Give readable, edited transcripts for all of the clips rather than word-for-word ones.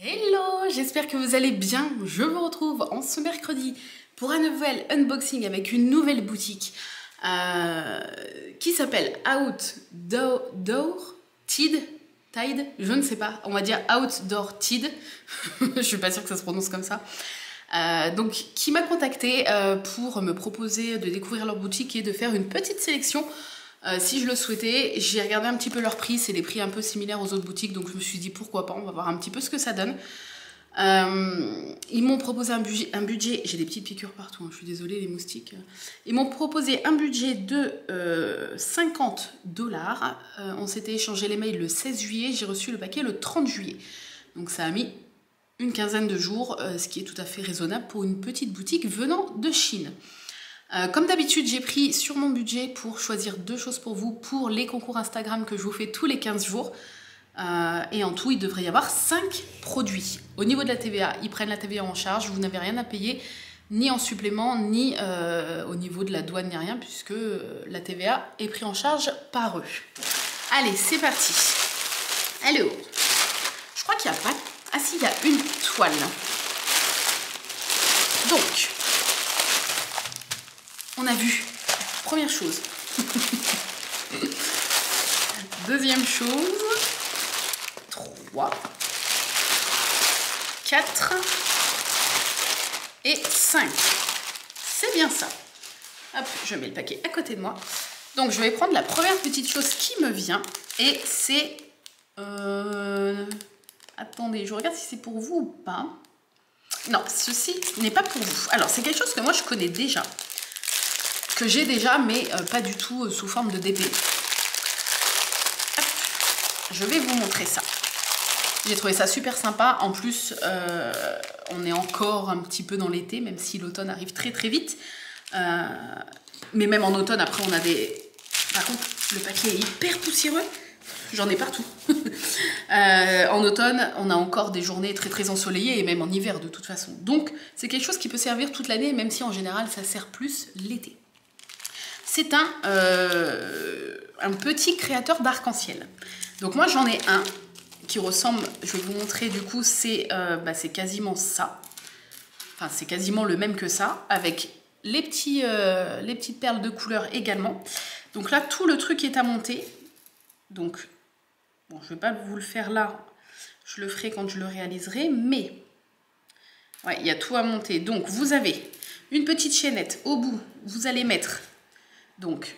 Hello, j'espère que vous allez bien. Je vous retrouve en ce mercredi pour un nouvel unboxing avec une nouvelle boutique qui s'appelle Outdoor Tide, je ne sais pas, on va dire Outdoor Tide, je suis pas sûre que ça se prononce comme ça. Donc qui m'a contacté pour me proposer de découvrir leur boutique et de faire une petite sélection si je le souhaitais. J'ai regardé un petit peu leur prix, c'est des prix un peu similaires aux autres boutiques, donc je me suis dit pourquoi pas, on va voir un petit peu ce que ça donne. Ils m'ont proposé un budget, j'ai des petites piqûres partout, hein, je suis désolée les moustiques. Ils m'ont proposé un budget de $50. On s'était échangé les mails le 16 juillet, j'ai reçu le paquet le 30 juillet. Donc ça a mis une quinzaine de jours, ce qui est tout à fait raisonnable pour une petite boutique venant de Chine. Comme d'habitude, j'ai pris sur mon budget pour choisir deux choses pour vous pour les concours Instagram que je vous fais tous les 15 jours. Et en tout, il devrait y avoir 5 produits. Au niveau de la TVA, ils prennent la TVA en charge, vous n'avez rien à payer, ni en supplément, ni au niveau de la douane, ni rien, puisque la TVA est prise en charge par eux. Allez, c'est parti. Allez, je crois qu'il n'y a pas... Ah si, il y a une toile. Donc... on a vu, première chose. Deuxième chose. 3, 4 et 5. C'est bien ça. Hop, je mets le paquet à côté de moi. Donc je vais prendre la première petite chose qui me vient. Et c'est... attendez, je regarde si c'est pour vous ou pas. Non, ceci n'est pas pour vous. Alors, c'est quelque chose que moi je connais déjà. Que j'ai déjà, mais pas du tout sous forme de DP. Hop, je vais vous montrer ça. J'ai trouvé ça super sympa. En plus, on est encore un petit peu dans l'été, même si l'automne arrive très très vite. Mais même en automne, après, on a des... Par contre, le paquet est hyper poussiéreux. J'en ai partout. En automne, on a encore des journées très très ensoleillées, et même en hiver de toute façon. Donc, c'est quelque chose qui peut servir toute l'année, même si en général, ça sert plus l'été. C'est un petit créateur d'arc-en-ciel. Donc moi j'en ai un qui ressemble, je vais vous montrer du coup, c'est quasiment ça. Enfin c'est quasiment le même que ça, avec les petites perles de couleur également. Donc là tout le truc est à monter. Donc bon, je ne vais pas vous le faire là, je le ferai quand je le réaliserai, mais ouais, il y a tout à monter. Donc vous avez une petite chaînette au bout, vous allez mettre... Donc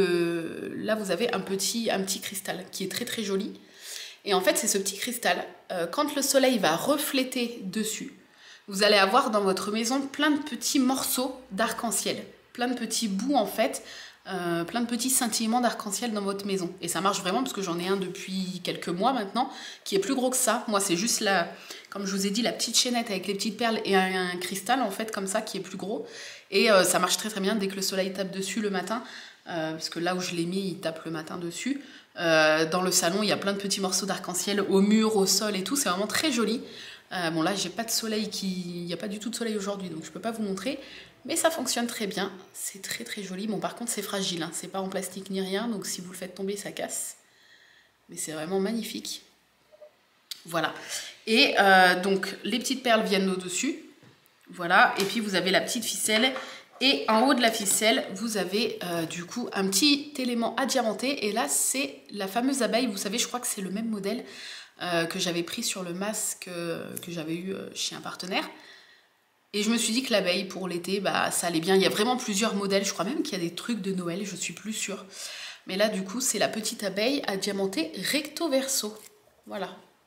là vous avez un petit cristal qui est très très joli. Et en fait c'est ce petit cristal, quand le soleil va refléter dessus, vous allez avoir dans votre maison plein de petits morceaux d'arc-en-ciel. Plein de petits bouts en fait, plein de petits scintillements d'arc-en-ciel dans votre maison. Et ça marche vraiment parce que j'en ai un depuis quelques mois maintenant, qui est plus gros que ça. Moi c'est juste comme je vous ai dit, la petite chaînette avec les petites perles et un cristal en fait comme ça qui est plus gros. Et ça marche très très bien dès que le soleil tape dessus le matin, parce que là où je l'ai mis, il tape le matin dessus. Dans le salon, il y a plein de petits morceaux d'arc-en-ciel au mur, au sol et tout, c'est vraiment très joli. Bon là, j'ai pas de soleil, il n'y a pas du tout de soleil aujourd'hui, donc je peux pas vous montrer, mais ça fonctionne très bien, c'est très très joli. Bon par contre c'est fragile, hein. C'est pas en plastique ni rien, donc si vous le faites tomber, ça casse. Mais c'est vraiment magnifique. Voilà. Et donc les petites perles viennent au-dessus. Voilà, et puis vous avez la petite ficelle, et en haut de la ficelle, vous avez du coup un petit élément à diamanter, et là c'est la fameuse abeille, vous savez, je crois que c'est le même modèle que j'avais pris sur le masque que j'avais eu chez un partenaire, et je me suis dit que l'abeille pour l'été, bah ça allait bien. Il y a vraiment plusieurs modèles, je crois même qu'il y a des trucs de Noël, je suis plus sûre, mais là du coup c'est la petite abeille à diamanter recto verso, voilà.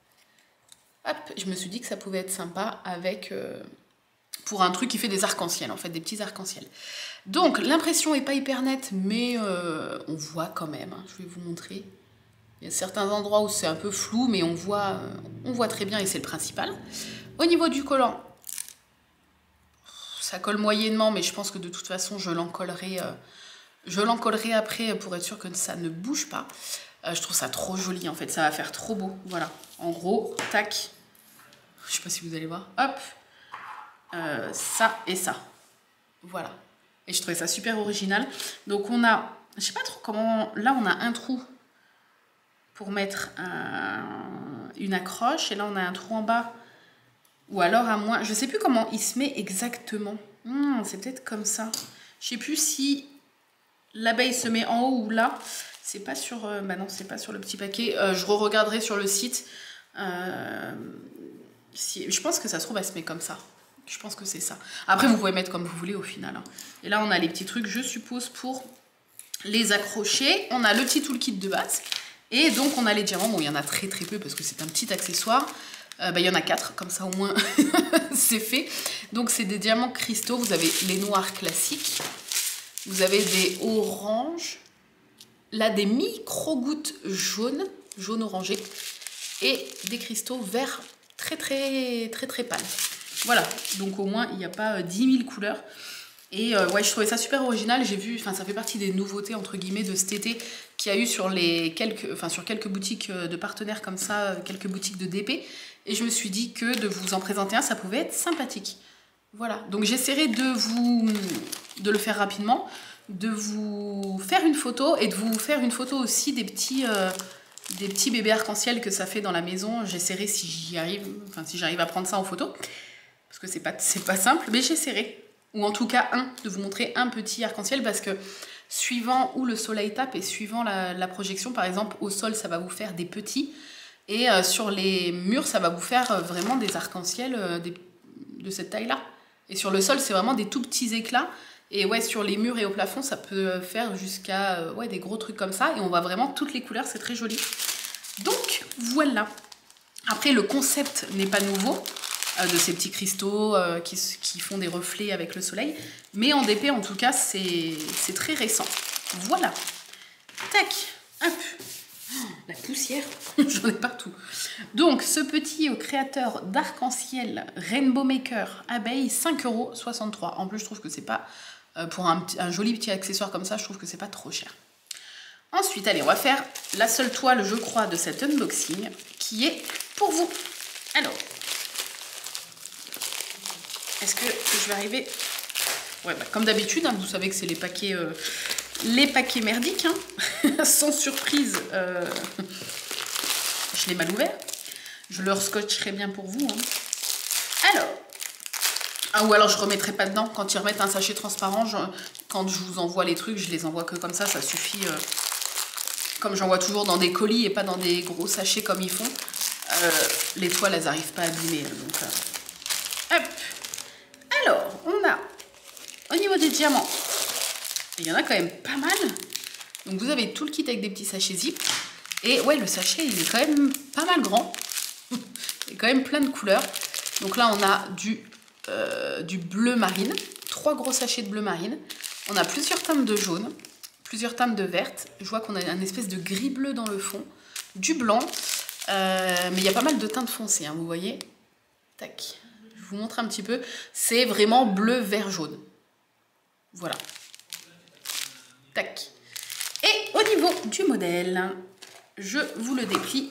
Hop, je me suis dit que ça pouvait être sympa avec... pour un truc qui fait des arcs-en-ciel, en fait, des petits arcs-en-ciel. Donc, l'impression n'est pas hyper nette, mais on voit quand même. Hein, je vais vous montrer. Il y a certains endroits où c'est un peu flou, mais on voit très bien, et c'est le principal. Au niveau du collant, ça colle moyennement, mais je pense que de toute façon, je l'encollerai après pour être sûr que ça ne bouge pas. Je trouve ça trop joli, en fait, ça va faire trop beau. Voilà, en gros, tac. Je sais pas si vous allez voir. Hop. Ça et ça, voilà, et je trouvais ça super original. Donc on a, je sais pas trop comment, là on a un trou pour mettre une accroche, et là on a un trou en bas Ou alors à moins... Je sais plus comment il se met exactement. C'est peut-être comme ça. Je sais plus si l'abeille se met en haut ou là. C'est pas sur... bah non, c'est pas sur le petit paquet. Je re-regarderai sur le site. Je pense que ça se trouve, elle se met comme ça. Je pense que c'est ça. Après, vous pouvez mettre comme vous voulez au final. Hein. Et là, on a les petits trucs, je suppose, pour les accrocher. On a le petit toolkit de base. Et donc, on a les diamants. Bon, il y en a très très peu parce que c'est un petit accessoire. Il y en a 4, comme ça au moins c'est fait. Donc, c'est des diamants cristaux. Vous avez les noirs classiques. Vous avez des oranges. Là, des micro-gouttes jaunes, jaune-orangé. Et des cristaux verts très pâles. Voilà, donc au moins il n'y a pas 10 000 couleurs. Et ouais, je trouvais ça super original. J'ai vu, enfin ça fait partie des nouveautés entre guillemets de cet été qu'il y a eu sur quelques boutiques de partenaires comme ça, quelques boutiques de DP. Et je me suis dit que de vous en présenter un, ça pouvait être sympathique. Voilà, donc j'essaierai de le faire rapidement, de vous faire une photo et de vous faire une photo aussi des petits bébés arc-en-ciel que ça fait dans la maison. J'essaierai si j'y arrive, enfin si j'arrive à prendre ça en photo. Parce que c'est pas simple, mais j'essaierai. Ou en tout cas, de vous montrer un petit arc-en-ciel parce que suivant où le soleil tape et suivant la projection, par exemple, au sol, ça va vous faire des petits. Et sur les murs, ça va vous faire vraiment des arc-en-ciel de cette taille-là. Et sur le sol, c'est vraiment des tout petits éclats. Et ouais, sur les murs et au plafond, ça peut faire jusqu'à ouais, des gros trucs comme ça. Et on voit vraiment toutes les couleurs, c'est très joli. Donc, voilà. Après, le concept n'est pas nouveau. De ces petits cristaux qui font des reflets avec le soleil. Mais en DP, en tout cas, c'est très récent. Voilà. Tac. Hop. Oh, la poussière. J'en ai partout. Donc, ce petit créateur d'arc-en-ciel Rainbow Maker abeille, 5,63 €. En plus, je trouve que c'est pas... pour un joli petit accessoire comme ça, je trouve que c'est pas trop cher. Ensuite, allez, on va faire la seule toile, je crois, de cet unboxing, qui est pour vous. Alors... Est-ce que je vais arriver... Ouais, bah, comme d'habitude, hein, vous savez que c'est les paquets merdiques. Hein. Sans surprise, je l'ai mal ouvert. Je le scotcherai bien pour vous. Hein. Alors... Ah, ou alors je ne remettrai pas dedans. Quand ils remettent un sachet transparent, quand je vous envoie les trucs, je les envoie que comme ça suffit. Comme j'envoie toujours dans des colis et pas dans des gros sachets comme ils font. Les toiles, elles n'arrivent pas à abîmer. Donc, hop. Alors, on a, au niveau des diamants, il y en a quand même pas mal. Donc, vous avez tout le kit avec des petits sachets zip. Et ouais, le sachet, il est quand même pas mal grand. Il y a quand même plein de couleurs. Donc là, on a du bleu marine. 3 gros sachets de bleu marine. On a plusieurs teintes de jaune, plusieurs teintes de verte. Je vois qu'on a une espèce de gris-bleu dans le fond. Du blanc. Mais il y a pas mal de teintes foncées, hein, vous voyez. Tac. Je vous montre un petit peu, c'est vraiment bleu, vert, jaune. Voilà. Tac. Et au niveau du modèle, je vous le déplie.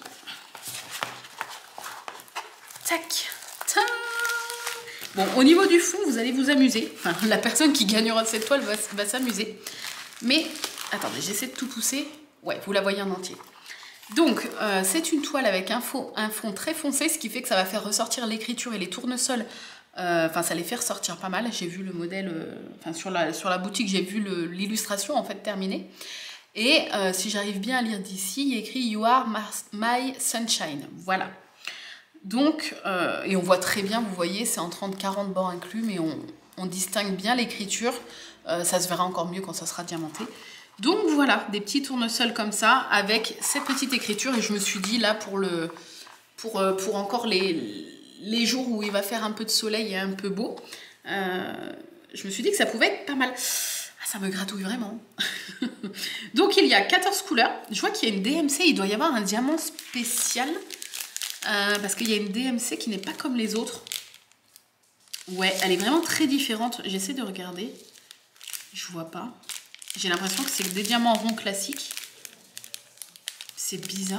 Tac. Tain. Bon, au niveau du fond, vous allez vous amuser. Enfin, la personne qui gagnera cette toile va s'amuser. Mais, attendez, j'essaie de tout pousser. Ouais, vous la voyez en entier. Donc, c'est une toile avec un fond très foncé, ce qui fait que ça va faire ressortir l'écriture et les tournesols. Enfin, ça les fait ressortir pas mal. J'ai vu le modèle, enfin sur la boutique, j'ai vu l'illustration en fait terminée. Et si j'arrive bien à lire d'ici, il y a écrit You are my sunshine. Voilà. Donc, et on voit très bien, vous voyez, c'est en 30-40 bords inclus, mais on distingue bien l'écriture. Ça se verra encore mieux quand ça sera diamanté. Donc voilà, des petits tournesols comme ça, avec cette petite écriture. Et je me suis dit, là, pour encore les jours où il va faire un peu de soleil et un peu beau, je me suis dit que ça pouvait être pas mal. Ah, ça me gratouille vraiment. Donc il y a 14 couleurs. Je vois qu'il y a une DMC, il doit y avoir un diamant spécial. Parce qu'il y a une DMC qui n'est pas comme les autres. Ouais, elle est vraiment très différente. J'essaie de regarder. Je vois pas. J'ai l'impression que c'est des diamants ronds classiques. C'est bizarre.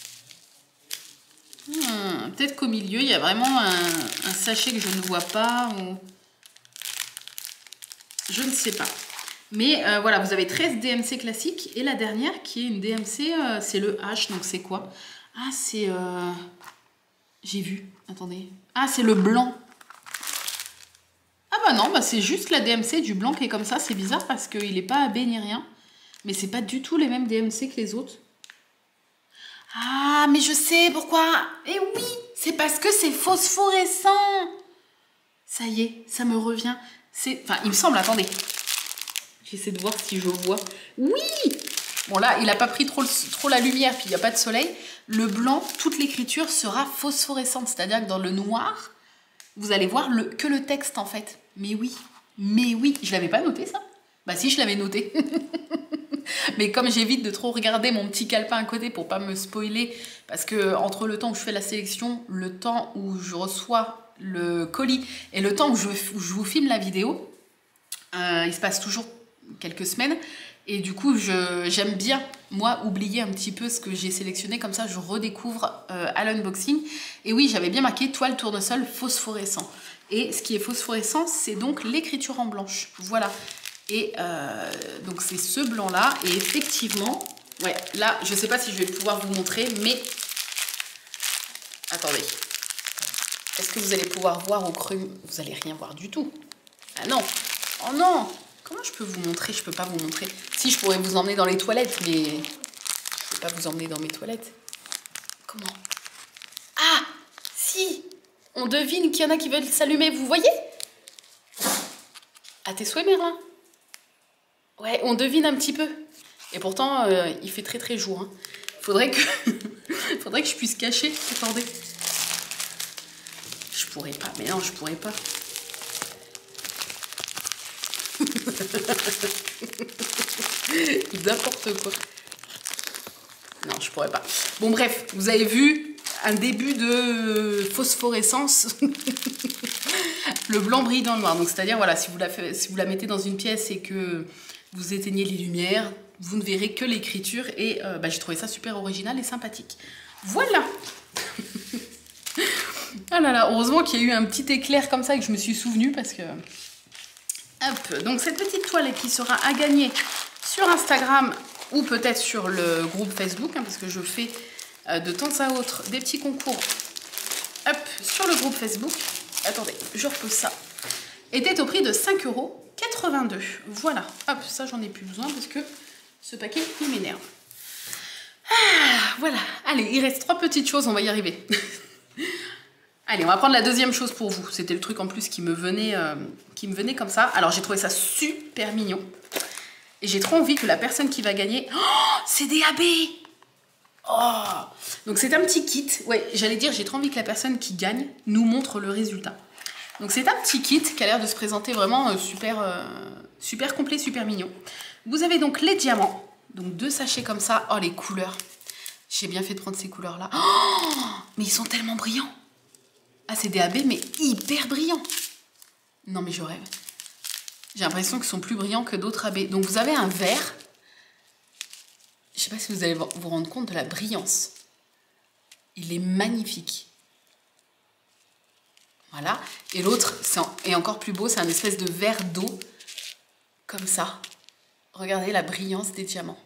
Peut-être qu'au milieu, il y a vraiment un sachet que je ne vois pas. Ou... Je ne sais pas. Mais voilà, vous avez 13 DMC classiques. Et la dernière, qui est une DMC, c'est le H. Donc c'est quoi? Ah, c'est... J'ai vu. Attendez. Ah, c'est le blanc. Ah bah non, bah c'est juste la DMC du blanc qui est comme ça. C'est bizarre parce qu'il n'est pas abbé ni rien. Mais c'est pas du tout les mêmes DMC que les autres. Ah, mais je sais pourquoi. Eh oui, c'est parce que c'est phosphorescent. Ça y est, ça me revient. Enfin, il me semble, attendez. J'essaie de voir si je vois. Oui! Bon là, il n'a pas pris trop la lumière, puis il n'y a pas de soleil. Le blanc, toute l'écriture sera phosphorescente. C'est-à-dire que dans le noir, vous allez voir que le texte en fait. Mais oui, je l'avais pas noté ça. Bah si, je l'avais noté. Mais comme j'évite de trop regarder mon petit calepin à côté pour pas me spoiler, parce que entre le temps où je fais la sélection, le temps où je reçois le colis et le temps où je vous filme la vidéo, il se passe toujours quelques semaines. Et du coup, j'aime bien, moi, oublier un petit peu ce que j'ai sélectionné. Comme ça, je redécouvre à l'unboxing. Et oui, j'avais bien marqué toile tournesol phosphorescent. Et ce qui est phosphorescent, c'est donc l'écriture en blanche. Voilà. Et donc, c'est ce blanc-là. Et effectivement, ouais, là, je ne sais pas si je vais pouvoir vous montrer, mais... Attendez. Est-ce que vous allez pouvoir voir au creux? Vous n'allez rien voir du tout. Ah non. Oh non. Comment je peux vous montrer? Je peux pas vous montrer. Si, je pourrais vous emmener dans les toilettes, mais je ne peux pas vous emmener dans mes toilettes. Comment? Ah, si. On devine qu'il y en a qui veulent s'allumer, vous voyez? À tes souhaits, Merlin. Ouais, on devine un petit peu. Et pourtant, il fait très très jour. Hein. Faudrait que je puisse cacher. Attendez. Je pourrais pas. Mais non, je pourrais pas. N'importe quoi. Non, je pourrais pas. Bon, bref, vous avez vu un début de phosphorescence. Le blanc brille dans le noir. Donc, c'est-à-dire, voilà, si vous la mettez dans une pièce et que vous éteignez les lumières, vous ne verrez que l'écriture. Et j'ai trouvé ça super original et sympathique. Voilà. Ah là là, heureusement qu'il y a eu un petit éclair comme ça et que je me suis souvenue parce que... Hop, donc cette petite toile qui sera à gagner sur Instagram ou peut-être sur le groupe Facebook, hein, parce que je fais de temps à autre des petits concours hop, sur le groupe Facebook. Attendez, je repose ça. Était au prix de 5,82 €. Voilà, hop, ça j'en ai plus besoin parce que ce paquet il m'énerve. Ah, voilà, allez, il reste 3 petites choses, on va y arriver. Allez, on va prendre la deuxième chose pour vous. C'était le truc en plus qui me venait comme ça. Alors, j'ai trouvé ça super mignon. Et j'ai trop envie que la personne qui va gagner... Oh, c'est DAB! Oh! Donc, c'est un petit kit. Ouais, j'allais dire, j'ai trop envie que la personne qui gagne nous montre le résultat. Donc, c'est un petit kit qui a l'air de se présenter vraiment super complet, super mignon. Vous avez donc les diamants. Donc, 2 sachets comme ça. Oh, les couleurs. J'ai bien fait de prendre ces couleurs-là. Oh, mais ils sont tellement brillants. Ah, c'est des AB, mais hyper brillants. Non, mais je rêve. J'ai l'impression qu'ils sont plus brillants que d'autres AB. Donc, vous avez un vert. Je ne sais pas si vous allez vous rendre compte de la brillance. Il est magnifique. Voilà. Et l'autre est encore plus beau. C'est un espèce de vert d'eau. Comme ça. Regardez la brillance des diamants.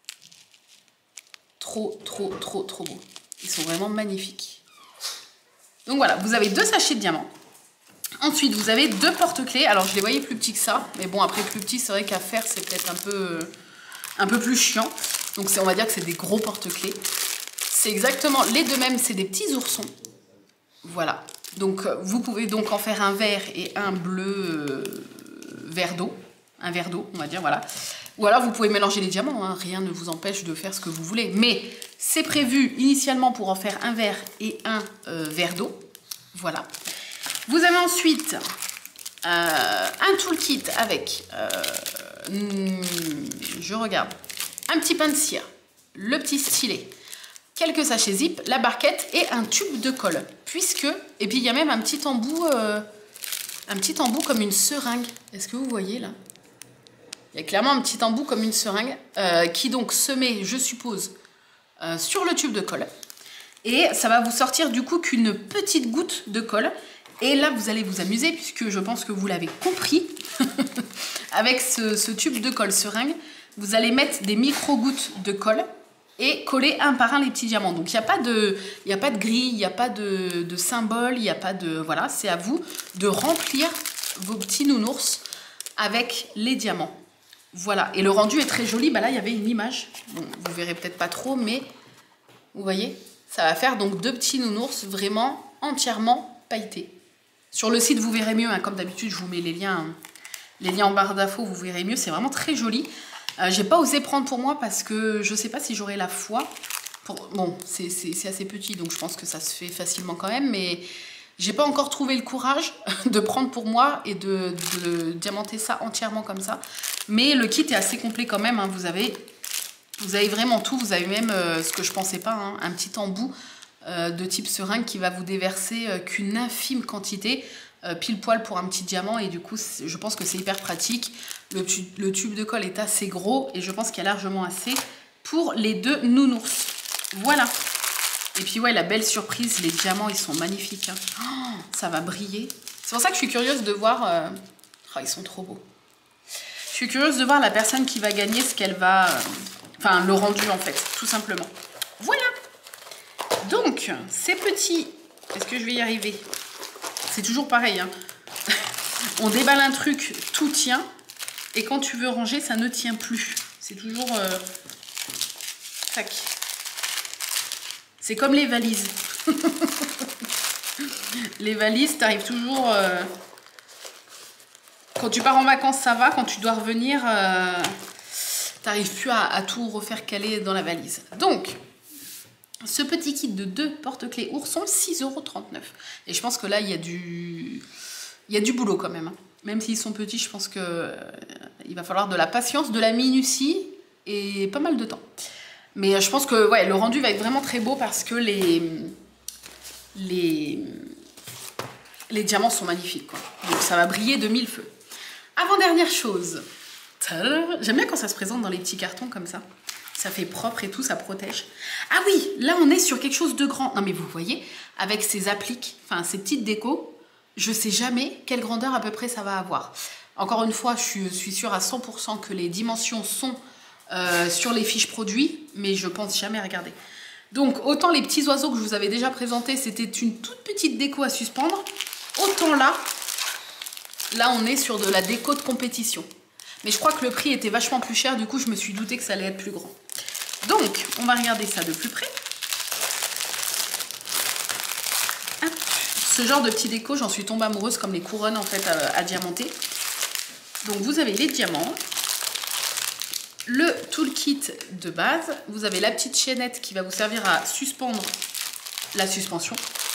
Trop beau. Ils sont vraiment magnifiques. Donc voilà, vous avez 2 sachets de diamants. Ensuite, vous avez 2 porte-clés. Alors, je les voyais plus petits que ça. Mais bon, après, plus petit, c'est vrai qu'à faire, c'est peut-être un peu plus chiant. Donc, on va dire que c'est des gros porte-clés. C'est exactement les deux mêmes. C'est des petits oursons. Voilà. Donc, vous pouvez donc en faire un vert et un bleu vert d'eau. Un verre d'eau, on va dire, voilà. Ou alors, vous pouvez mélanger les diamants. Hein. Rien ne vous empêche de faire ce que vous voulez. Mais c'est prévu initialement pour en faire un vert et un verre d'eau. Voilà. Vous avez ensuite un toolkit avec, je regarde, un petit pain de cire, le petit stylet, quelques sachets zip, la barquette et un tube de colle. Et puis il y a même un petit embout comme une seringue. Est-ce que vous voyez là? Il y a clairement un petit embout comme une seringue qui donc se met, je suppose, sur le tube de colle. Et ça va vous sortir du coup qu'une petite goutte de colle. Et là, vous allez vous amuser puisque je pense que vous l'avez compris. Avec ce tube de colle seringue, vous allez mettre des micro-gouttes de colle et coller un par un les petits diamants. Donc il n'y a pas de grille, il n'y a pas de symbole, il n'y a pas de... Voilà, c'est à vous de remplir vos petits nounours avec les diamants. Voilà, et le rendu est très joli. Bah là, il y avait une image. Bon, vous verrez peut-être pas trop, mais vous voyez, ça va faire donc 2 petits nounours vraiment entièrement pailletés. Sur le site, vous verrez mieux. Hein, comme d'habitude, je vous mets les liens en barre d'infos, vous verrez mieux. C'est vraiment très joli. J'ai pas osé prendre pour moi parce que je sais pas si j'aurai la foi. Bon, c'est assez petit, donc je pense que ça se fait facilement quand même, mais j'ai pas encore trouvé le courage de prendre pour moi et de diamanter ça entièrement comme ça. Mais le kit est assez complet quand même. Hein. Vous avez vraiment tout. Vous avez même ce que je pensais pas, hein, un petit embout de type seringue qui va vous déverser qu'une infime quantité. Pile poil pour un petit diamant, et du coup je pense que c'est hyper pratique. Le tube de colle est assez gros et je pense qu'il y a largement assez pour les 2 nounours. Voilà. Et puis ouais, la belle surprise, les diamants ils sont magnifiques. Hein. Oh, ça va briller. C'est pour ça que je suis curieuse de voir... Oh, ils sont trop beaux. Je suis curieuse de voir la personne qui va gagner, ce qu'elle va... Enfin, le rendu en fait, tout simplement. Voilà. Donc, ces petits... Est-ce que je vais y arriver ? C'est toujours pareil, hein. On déballe un truc, tout tient, et quand tu veux ranger, ça ne tient plus. C'est toujours... Tac. C'est comme les valises. Les valises, t'arrives toujours... Quand tu pars en vacances, ça va. Quand tu dois revenir, t'arrives plus à tout refaire caler dans la valise. Donc... Ce petit kit de 2 porte-clés Ourson, 6,39 €. Et je pense que là, il y a du boulot quand même. Hein. Même s'ils sont petits, je pense qu'il va falloir de la patience, de la minutie et pas mal de temps. Mais je pense que ouais, le rendu va être vraiment très beau parce que les diamants sont magnifiques, quoi. Donc ça va briller de 1000 feux. Avant-dernière chose. J'aime bien quand ça se présente dans les petits cartons comme ça. Ça fait propre et tout, ça protège. Ah oui, là on est sur quelque chose de grand. Non mais vous voyez, avec ces appliques, enfin ces petites décos, je sais jamais quelle grandeur à peu près ça va avoir. Encore une fois, je suis sûre à 100% que les dimensions sont sur les fiches produits, mais je pense jamais regarder. Donc autant les petits oiseaux que je vous avais déjà présentés, c'était une toute petite déco à suspendre. Autant là on est sur de la déco de compétition. Mais je crois que le prix était vachement plus cher, du coup je me suis douté que ça allait être plus grand. Donc, on va regarder ça de plus près. Hop. Ce genre de petit déco, j'en suis tombée amoureuse, comme les couronnes en fait à diamanter. Donc vous avez les diamants, le toolkit de base, vous avez la petite chaînette qui va vous servir à suspendre la suspension.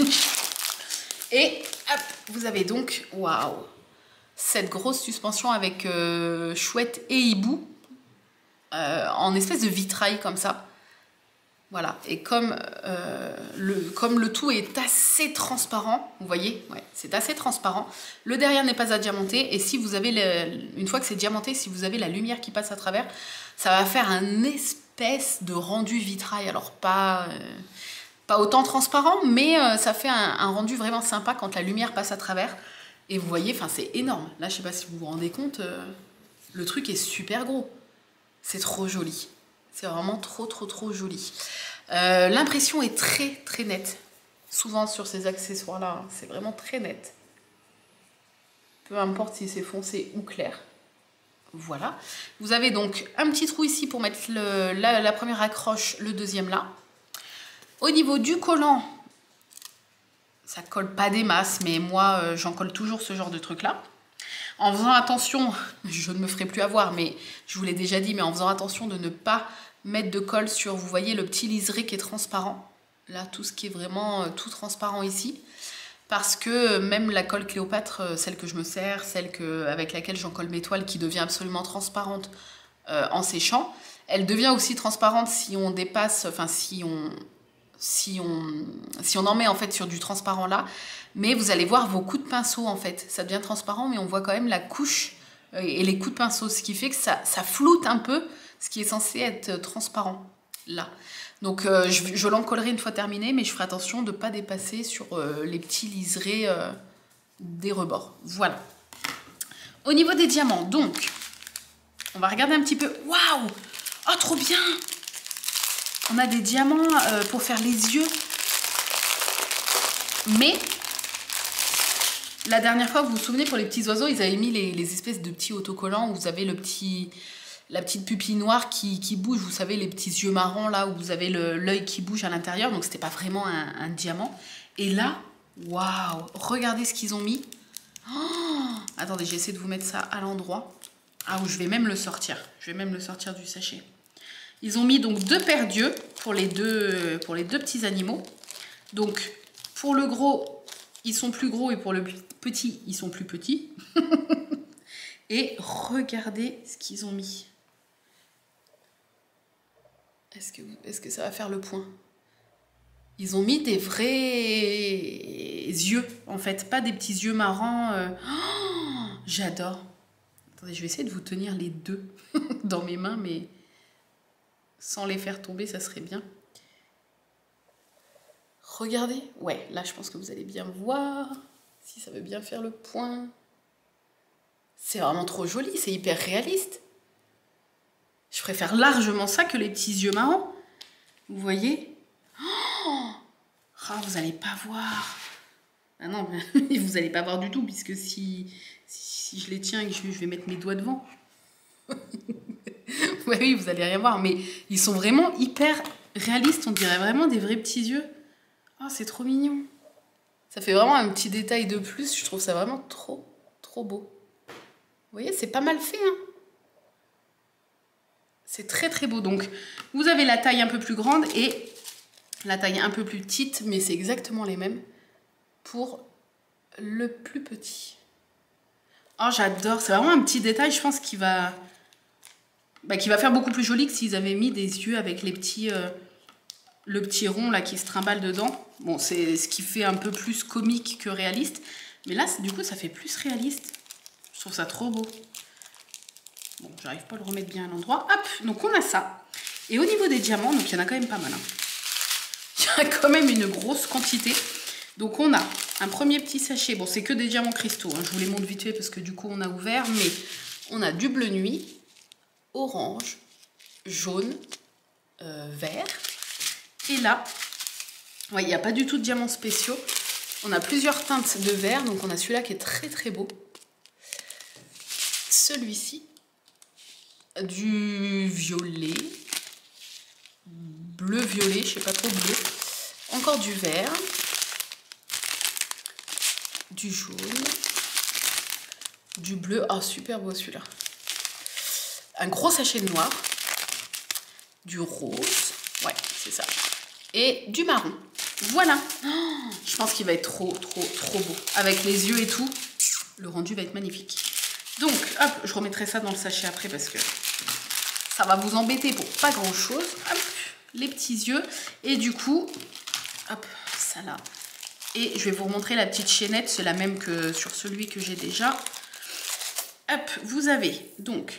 Et hop, vous avez donc, waouh, cette grosse suspension avec chouette et hibou. En espèce de vitrail comme ça. Voilà. Et comme le tout est assez transparent, vous voyez, ouais, c'est assez transparent. Le derrière n'est pas à diamanter. Et si vous avez, une fois que c'est diamanté, si vous avez la lumière qui passe à travers, ça va faire un espèce de rendu vitrail. Alors pas autant transparent, mais ça fait un rendu vraiment sympa quand la lumière passe à travers. Et vous voyez, enfin c'est énorme. Là, je sais pas si vous vous rendez compte, le truc est super gros. C'est trop joli. C'est vraiment trop joli. L'impression est très nette. Souvent sur ces accessoires-là, c'est vraiment très net. Peu importe si c'est foncé ou clair. Voilà. Vous avez donc un petit trou ici pour mettre la première accroche, le deuxième là. Au niveau du collant, ça colle pas des masses, mais moi, j'en colle toujours ce genre de truc-là. En faisant attention, je ne me ferai plus avoir, mais je vous l'ai déjà dit, mais en faisant attention de ne pas mettre de colle sur, vous voyez, le petit liseré qui est transparent. Là, tout ce qui est vraiment tout transparent ici. Parce que même la colle Cléopâtre, celle que je me sers, avec laquelle j'en colle mes toiles, qui devient absolument transparente en séchant, elle devient aussi transparente si on dépasse, enfin si on en met en fait sur du transparent là. Mais vous allez voir vos coups de pinceau en fait, ça devient transparent, mais on voit quand même la couche et les coups de pinceau, ce qui fait que ça floute un peu ce qui est censé être transparent là. Donc je l'encollerai une fois terminé, mais je ferai attention de ne pas dépasser sur les petits liserés des rebords. Voilà. Au niveau des diamants, donc, on va regarder un petit peu. Waouh! Oh, trop bien! On a des diamants pour faire les yeux. Mais la dernière fois, vous vous souvenez, pour les petits oiseaux, ils avaient mis les espèces de petits autocollants où vous avez la petite pupille noire qui bouge. Vous savez, les petits yeux marrons là où vous avez l'œil qui bouge à l'intérieur. Donc, c'était pas vraiment un diamant. Et là, waouh, regardez ce qu'ils ont mis. Oh, attendez, j'essaie de vous mettre ça à l'endroit. Ah, où je vais même le sortir. Je vais même le sortir du sachet. Ils ont mis donc 2 paires d'yeux pour les deux petits animaux. Donc, pour le gros, ils sont plus gros et pour le petit, ils sont plus petits. Et regardez ce qu'ils ont mis. Est-ce que ça va faire le point? Ils ont mis des vrais yeux, en fait, pas des petits yeux marrants. Oh, j'adore. Attendez, je vais essayer de vous tenir les deux dans mes mains, mais sans les faire tomber, ça serait bien. Regardez. Ouais, là, je pense que vous allez bien voir si ça veut bien faire le point. C'est vraiment trop joli, c'est hyper réaliste. Je préfère largement ça que les petits yeux marrons. Vous voyez? Oh, vous n'allez pas voir. Ah non, vous n'allez pas voir du tout, puisque si je les tiens et que je vais mettre mes doigts devant. Oui, vous n'allez rien voir, mais ils sont vraiment hyper réalistes. On dirait vraiment des vrais petits yeux. Oh, c'est trop mignon. Ça fait vraiment un petit détail de plus. Je trouve ça vraiment trop, trop beau. Vous voyez, c'est pas mal fait, hein. C'est très très beau. Donc, vous avez la taille un peu plus grande et la taille un peu plus petite, mais c'est exactement les mêmes pour le plus petit. Oh, j'adore. C'est vraiment un petit détail, je pense, qui va faire beaucoup plus joli que s'ils avaient mis des yeux avec les petits, le petit rond là qui se trimballe dedans. Bon, c'est ce qui fait un peu plus comique que réaliste. Mais là, du coup, ça fait plus réaliste. Je trouve ça trop beau. Bon, j'arrive pas à le remettre bien à l'endroit. Hop, donc on a ça. Et au niveau des diamants, donc il y en a quand même pas mal. Hein. Il y a quand même une grosse quantité. Donc on a un premier petit sachet. Bon, c'est que des diamants cristaux. Hein. Je vous les montre vite fait parce que du coup, on a ouvert. Mais on a du bleu nuit, orange, jaune, vert. Et là, ouais, il n'y a pas du tout de diamants spéciaux. On a plusieurs teintes de vert. Donc on a celui-là qui est très très beau. Celui-ci. Du violet, bleu-violet, je sais pas trop bleu, encore du vert, du jaune, du bleu, oh super beau celui-là, un gros sachet de noir, du rose, ouais c'est ça, et du marron, voilà. Oh, je pense qu'il va être trop trop trop beau, avec les yeux et tout, le rendu va être magnifique. Donc, hop, je remettrai ça dans le sachet après parce que ça va vous embêter pour pas grand chose. Hop, les petits yeux. Et du coup, hop, ça là. Et je vais vous remontrer la petite chaînette. C'est la même que sur celui que j'ai déjà. Hop, vous avez donc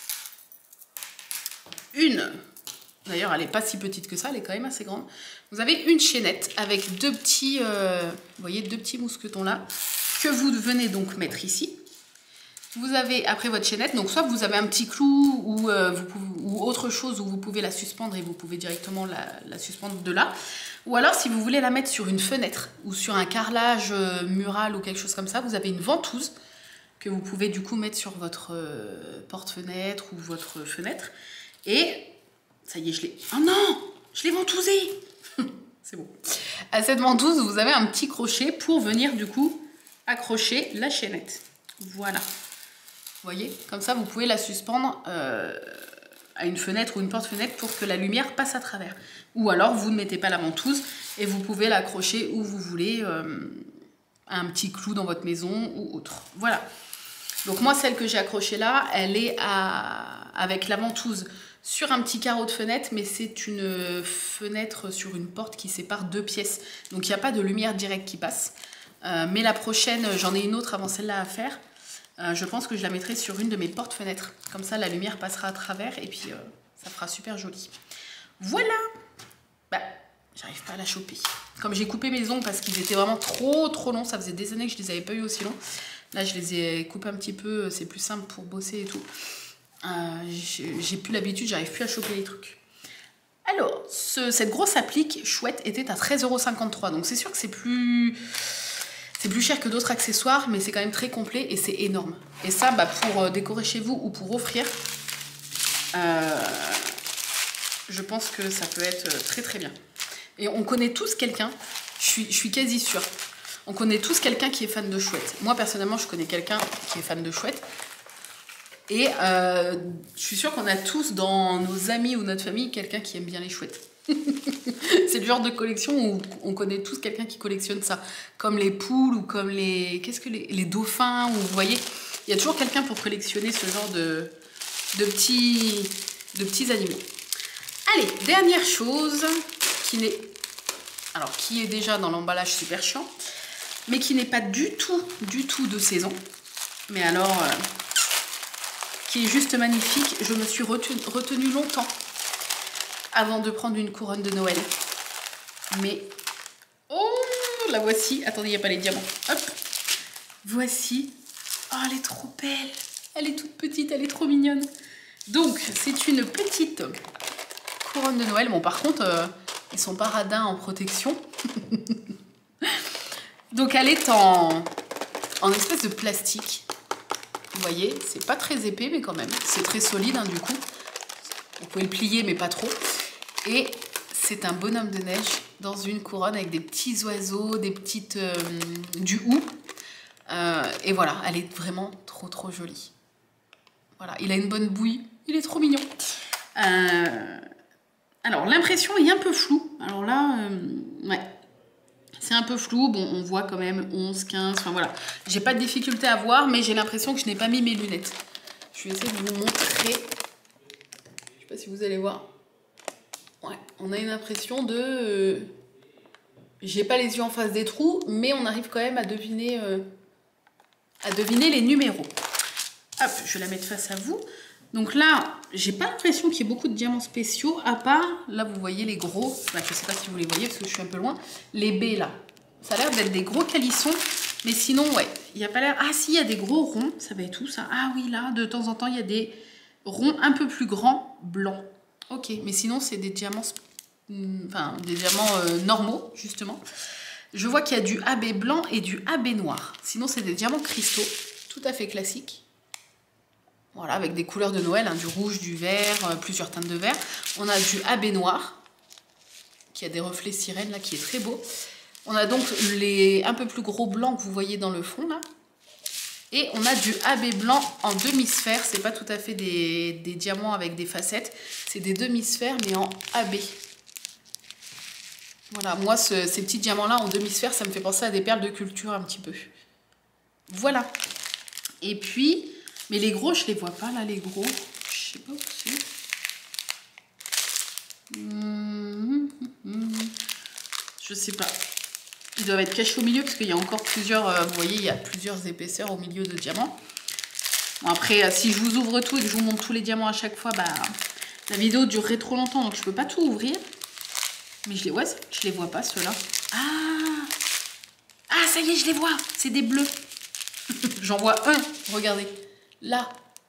une. D'ailleurs, elle n'est pas si petite que ça. Elle est quand même assez grande. Vous avez une chaînette avec deux petits, vous voyez, deux petits mousquetons là. Que vous venez donc mettre ici. Vous avez après votre chaînette, donc soit vous avez un petit clou ou autre chose où vous pouvez la suspendre et vous pouvez directement la suspendre de là. Ou alors si vous voulez la mettre sur une fenêtre ou sur un carrelage mural ou quelque chose comme ça, vous avez une ventouse que vous pouvez du coup mettre sur votre porte-fenêtre ou votre fenêtre. Et ça y est, je l'ai... Oh non, je l'ai ventousée. C'est bon. À cette ventouse, vous avez un petit crochet pour venir du coup accrocher la chaînette. Voilà. Vous voyez, comme ça, vous pouvez la suspendre à une fenêtre ou une porte-fenêtre pour que la lumière passe à travers. Ou alors, vous ne mettez pas la ventouse et vous pouvez l'accrocher où vous voulez, à un petit clou dans votre maison ou autre. Voilà. Donc moi, celle que j'ai accrochée là, elle est avec la ventouse sur un petit carreau de fenêtre, mais c'est une fenêtre sur une porte qui sépare deux pièces. Donc, il n'y a pas de lumière directe qui passe. Mais la prochaine, j'en ai une autre avant celle-là à faire. Je pense que je la mettrai sur une de mes portes-fenêtres. Comme ça, la lumière passera à travers et puis ça fera super joli. Voilà. Bah, j'arrive pas à la choper. Comme j'ai coupé mes ongles parce qu'ils étaient vraiment trop trop longs, ça faisait des années que je les avais pas eu aussi longs. Là, je les ai coupés un petit peu, c'est plus simple pour bosser et tout. J'ai plus l'habitude, j'arrive plus à choper les trucs. Alors, cette grosse applique chouette était à 13,53 €. Donc c'est sûr que c'est plus cher que d'autres accessoires, mais c'est quand même très complet et c'est énorme. Et ça, bah, pour décorer chez vous ou pour offrir, je pense que ça peut être très très bien. Et on connaît tous quelqu'un, je suis quasi sûre, on connaît tous quelqu'un qui est fan de chouettes. Moi personnellement, je connais quelqu'un qui est fan de chouettes. Et je suis sûre qu'on a tous dans nos amis ou notre famille quelqu'un qui aime bien les chouettes. C'est le genre de collection où on connaît tous quelqu'un qui collectionne ça. Comme les poules ou comme les dauphins. Ou, vous voyez, il y a toujours quelqu'un pour collectionner ce genre de petits animaux. Allez, dernière chose qui est déjà dans l'emballage super chiant, mais qui n'est pas du tout de saison. Mais alors... qui est juste magnifique. Je me suis retenue longtemps avant de prendre une couronne de Noël. Mais, oh, la voici. Attendez, il n'y a pas les diamants. Hop, voici. Oh, elle est trop belle. Elle est toute petite, elle est trop mignonne. Donc, c'est une petite couronne de Noël. Bon, par contre, ils sont pas radins en protection. Donc, elle est en espèce de plastique. Vous voyez, c'est pas très épais, mais quand même, c'est très solide, hein, du coup. Vous pouvez le plier, mais pas trop. Et c'est un bonhomme de neige dans une couronne avec des petits oiseaux, des petites... du hou. Et voilà, elle est vraiment trop jolie. Voilà, il a une bonne bouille, il est trop mignon. Alors, l'impression est un peu floue. Alors là, ouais. C'est un peu flou, bon on voit quand même 11, 15, enfin voilà. J'ai pas de difficulté à voir, mais j'ai l'impression que je n'ai pas mis mes lunettes. Je vais essayer de vous montrer. Je sais pas si vous allez voir. Ouais, on a une impression de... J'ai pas les yeux en face des trous, mais on arrive quand même à deviner les numéros. Hop, je vais la mettre face à vous. Donc là, j'ai pas l'impression qu'il y ait beaucoup de diamants spéciaux, à part, là vous voyez les gros, enfin, je sais pas si vous les voyez parce que je suis un peu loin, les baies là. Ça a l'air d'être des gros calissons, mais sinon, ouais, il n'y a pas l'air... Ah si, il y a des gros ronds, ça va être où ça? Ah oui, là, de temps en temps, il y a des ronds un peu plus grands, blancs. Ok, mais sinon, c'est des diamants, enfin, des diamants normaux, justement. Je vois qu'il y a du AB blanc et du AB noir. Sinon, c'est des diamants cristaux, tout à fait classiques. Voilà, avec des couleurs de Noël, hein, du rouge, du vert, plusieurs teintes de vert. On a du AB noir, qui a des reflets sirènes, là, qui est très beau. On a donc les un peu plus gros blancs que vous voyez dans le fond, là. Et on a du AB blanc en demi-sphère. C'est pas tout à fait des diamants avec des facettes. C'est des demi-sphères, mais en AB. Voilà, moi, ces petits diamants-là en demi-sphère, ça me fait penser à des perles de culture un petit peu. Voilà. Et puis... Mais les gros, je les vois pas, là, les gros. Je sais pas où c'est. Je sais pas. Ils doivent être cachés au milieu, parce qu'il y a encore plusieurs... vous voyez, il y a plusieurs épaisseurs au milieu de diamants. Bon, après, si je vous ouvre tout et que je vous montre tous les diamants à chaque fois, bah, la vidéo durerait trop longtemps, donc je peux pas tout ouvrir. Mais je les vois pas, ceux-là. Ah, ça y est, je les vois. C'est des bleus. J'en vois un, regardez. Là.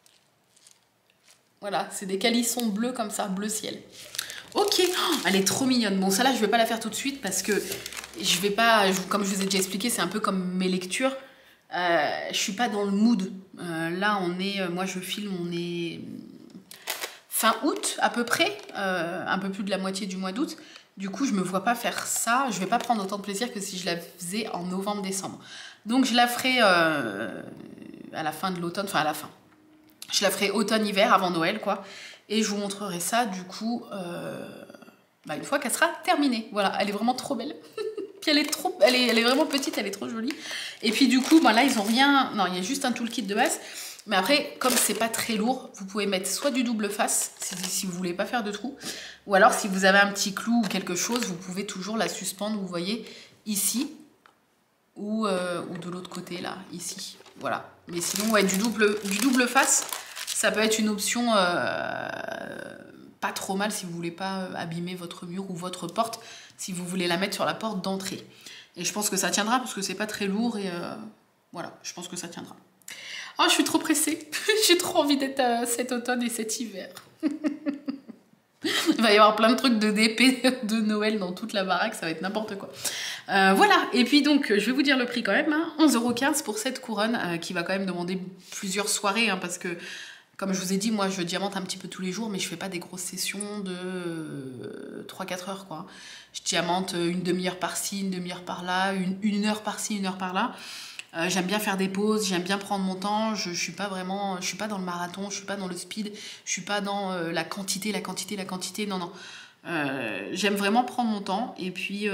Voilà, c'est des calissons bleus comme ça, bleu ciel. Ok, oh, elle est trop mignonne. Bon, ça là, je vais pas la faire tout de suite parce que je vais pas, comme je vous ai déjà expliqué, c'est un peu comme mes lectures. Je suis pas dans le mood. Là, on est, moi je filme, on est fin août à peu près, un peu plus de la moitié du mois d'août. Du coup, je me vois pas faire ça. Je vais pas prendre autant de plaisir que si je la faisais en novembre-décembre. Donc, je la ferai à la fin de l'automne, enfin à la fin. Je la ferai automne-hiver avant Noël, quoi. Et je vous montrerai ça, du coup, une fois qu'elle sera terminée. Voilà, elle est vraiment trop belle. Puis elle est vraiment petite, elle est trop jolie. Et puis du coup, là, ils ont rien... Non, il y a juste un toolkit de base. Mais après, comme c'est pas très lourd, vous pouvez mettre soit du double face, si vous voulez pas faire de trous. Ou alors, si vous avez un petit clou ou quelque chose, vous pouvez toujours la suspendre, vous voyez, ici. Ou de l'autre côté, là, ici. Voilà. Mais sinon, ouais, du double face, ça peut être une option pas trop mal si vous voulez pas abîmer votre mur ou votre porte, si vous voulez la mettre sur la porte d'entrée. Et je pense que ça tiendra parce que c'est pas très lourd et voilà, je pense que ça tiendra. Oh, je suis trop pressée. J'ai trop envie d'être cet automne et cet hiver. Il va y avoir plein de trucs de DP de Noël dans toute la baraque, ça va être n'importe quoi. Voilà, et puis donc je vais vous dire le prix quand même, hein, 11,15 € pour cette couronne qui va quand même demander plusieurs soirées, hein, parce que comme je vous ai dit, moi je diamante un petit peu tous les jours, mais je fais pas des grosses sessions de 3-4 heures quoi. Je diamante une demi-heure par-ci, une demi-heure par-là, une heure par-ci, une heure par-là. J'aime bien faire des pauses, j'aime bien prendre mon temps, je suis pas dans le marathon, je suis pas dans le speed, je suis pas dans la quantité, non, non. J'aime vraiment prendre mon temps, et puis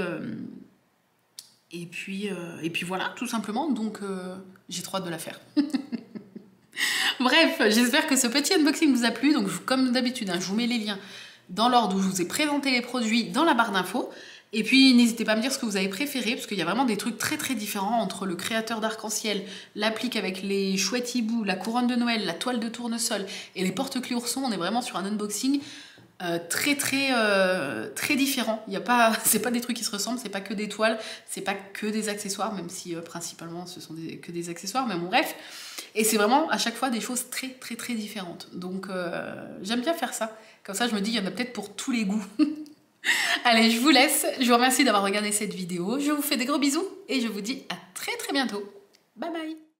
voilà, tout simplement, donc j'ai trop hâte de la faire. Bref, j'espère que ce petit unboxing vous a plu, donc comme d'habitude, hein, je vous mets les liens dans l'ordre où je vous ai présenté les produits dans la barre d'infos. Et puis n'hésitez pas à me dire ce que vous avez préféré, parce qu'il y a vraiment des trucs très très différents entre le créateur d'arc-en-ciel, l'applique avec les chouettes hiboux, la couronne de Noël, la toile de tournesol et les porte-clés oursons. On est vraiment sur un unboxing très différent. C'est pas des trucs qui se ressemblent, c'est pas que des toiles, c'est pas que des accessoires, même si principalement ce sont que des accessoires, mais bon bref. Et c'est vraiment à chaque fois des choses très très très différentes. Donc j'aime bien faire ça. Comme ça je me dis il y en a peut-être pour tous les goûts. Allez, je vous laisse. Je vous remercie d'avoir regardé cette vidéo. Je vous fais des gros bisous et je vous dis à très très bientôt. Bye bye.